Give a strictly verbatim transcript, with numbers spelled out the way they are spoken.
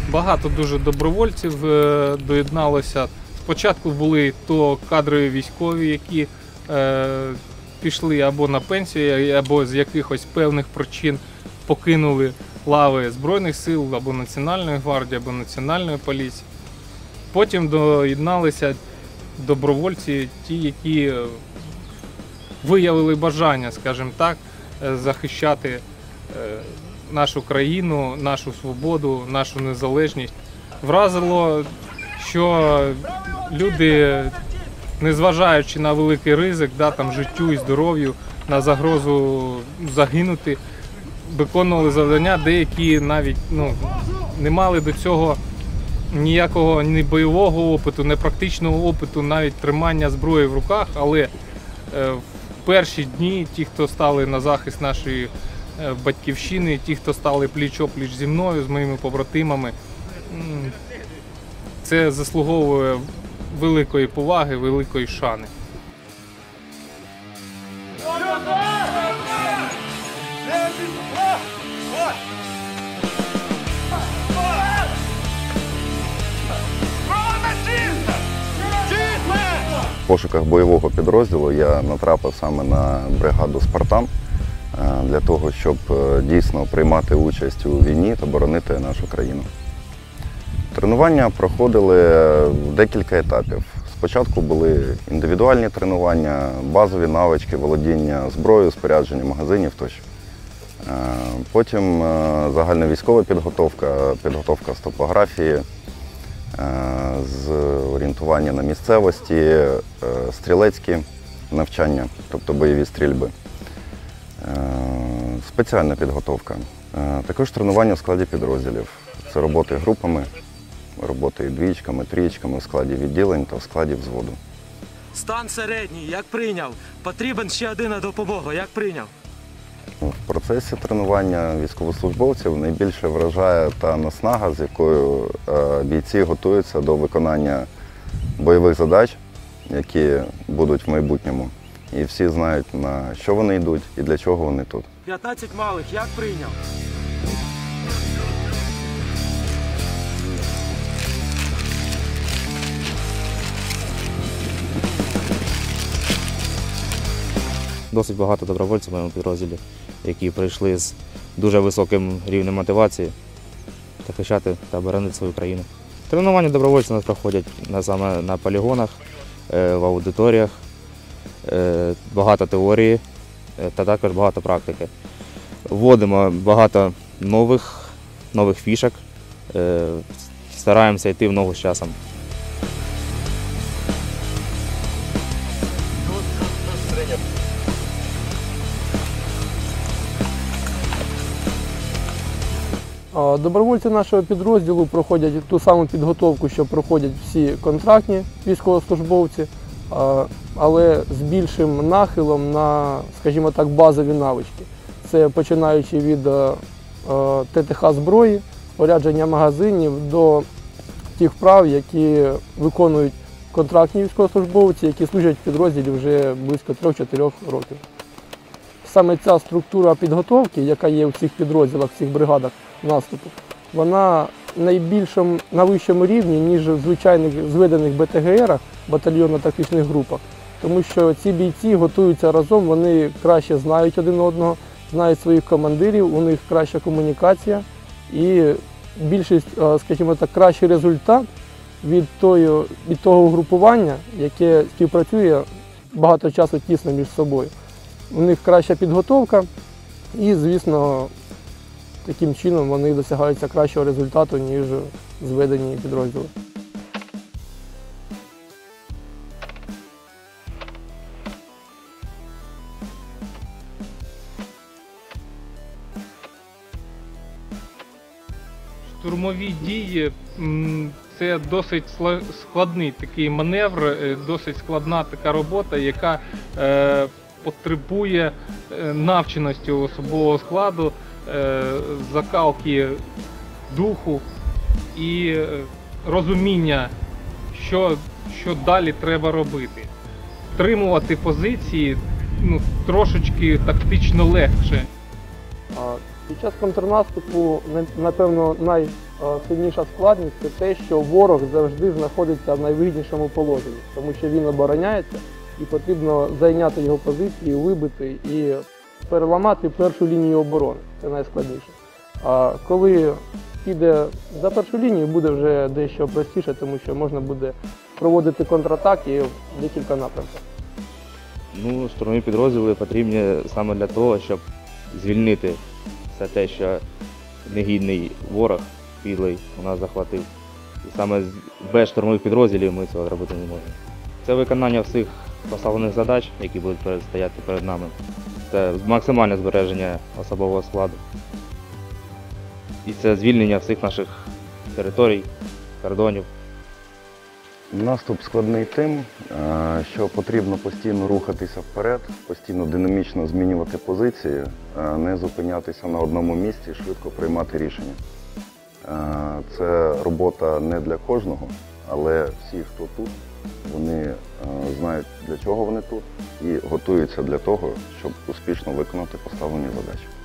Багато дуже добровольців доєдналося. Спочатку були то кадрові військові, які е, пішли або на пенсію, або з якихось певних причин покинули лави Збройних сил, або Національної гвардії, або Національної поліції. Потім доєдналися добровольці, ті, які виявили бажання, скажімо так, захищати нашу країну, нашу свободу, нашу незалежність. Вразило, що люди, незважаючи на великий ризик, да, там, життю і здоров'ю, на загрозу загинути, виконували завдання, деякі навіть ну, не мали до цього ніякого ні бойового опиту, ні практичного опиту, навіть тримання зброї в руках, але в перші дні ті, хто стали на захист нашої батьківщини, ті, хто стали пліч-опліч зі мною, з моїми побратимами, це заслуговує великої поваги, великої шани. В пошуках бойового підрозділу я натрапив саме на бригаду «Спартан» для того, щоб дійсно приймати участь у війні та боронити нашу країну. Тренування проходили в декілька етапів. Спочатку були індивідуальні тренування, базові навички, володіння зброєю, спорядження магазинів тощо. Потім загальновійськова підготовка, підготовка з топографії, з орієнтування на місцевості, стрілецькі навчання, тобто бойові стрільби, спеціальна підготовка. Також тренування в складі підрозділів. Це роботи групами, роботи двічками, трієчками в складі відділень та в складі взводу. Стан середній, як прийняв? Потрібен ще один на допомогу, як прийняв? В процесі тренування військовослужбовців найбільше вражає та наснага, з якою бійці готуються до виконання бойових задач, які будуть в майбутньому. І всі знають, на що вони йдуть і для чого вони тут. п'ятнадцять малих, як прийняв? Досить багато добровольців в моєму підрозділі, які прийшли з дуже високим рівнем мотивації захищати та боронити свою країну. Тренування добровольців у нас проходять саме на полігонах, в аудиторіях, багато теорії та також багато практики. Вводимо багато нових, нових фішок, стараємося йти в ногу з часом. Добровольці нашого підрозділу проходять ту саму підготовку, що проходять всі контрактні військовослужбовці, але з більшим нахилом на, скажімо так, базові навички. Це починаючи від ТТХ зброї, спорядження магазинів до тих вправ, які виконують контрактні військовослужбовці, які служать в підрозділі вже близько трьох-чотирьох років. Саме ця структура підготовки, яка є у всіх підрозділах, в всіх бригадах наступу, вона найбільшому, на вищому рівні, ніж в звичайних зведених БТГРах, батальйонно-тактичних групах. Тому що ці бійці готуються разом, вони краще знають один одного, знають своїх командирів, у них краща комунікація і більшість, скажімо так, кращий результат від, тої, від того угрупування, яке співпрацює багато часу тісно між собою. У них краща підготовка і, звісно, таким чином вони досягаються кращого результату, ніж зведені підрозділи. Штурмові дії – це досить складний такий маневр, досить складна така робота, яка потребує навченості особового складу, закалки духу і розуміння, що, що далі треба робити. Втримувати позиції ну, трошечки тактично легше. Під час контрнаступу, на- напевно, найсильніша складність це те, що ворог завжди знаходиться в найвигіднішому положенні, тому що він обороняється і потрібно зайняти його позиції, вибити і переламати першу лінію оборони. Це найскладніше. А коли піде за першу лінію, буде вже дещо простіше, тому що можна буде проводити контратаки в декілька напрямків. Ну, штурмові підрозділи потрібні саме для того, щоб звільнити все те, що негідний ворог підлий у нас захватив. І саме з- без штурмових підрозділів ми цього зробити не можемо. Це виконання всіх поставлених задач, які будуть перед- стояти перед нами. Це максимальне збереження особового складу. І це звільнення всіх наших територій, кордонів. Наступ складний тим, е, що потрібно постійно рухатися вперед, постійно динамічно змінювати позиції, е, не зупинятися на одному місці, швидко приймати рішення. Е, Це робота не для кожного, але всі, хто тут, вони е, знають, для чого вони тут і готуються для того, щоб успішно виконати поставлені задачі.